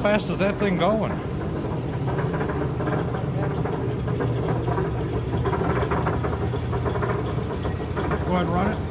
fast is that thing going? Go ahead and run it.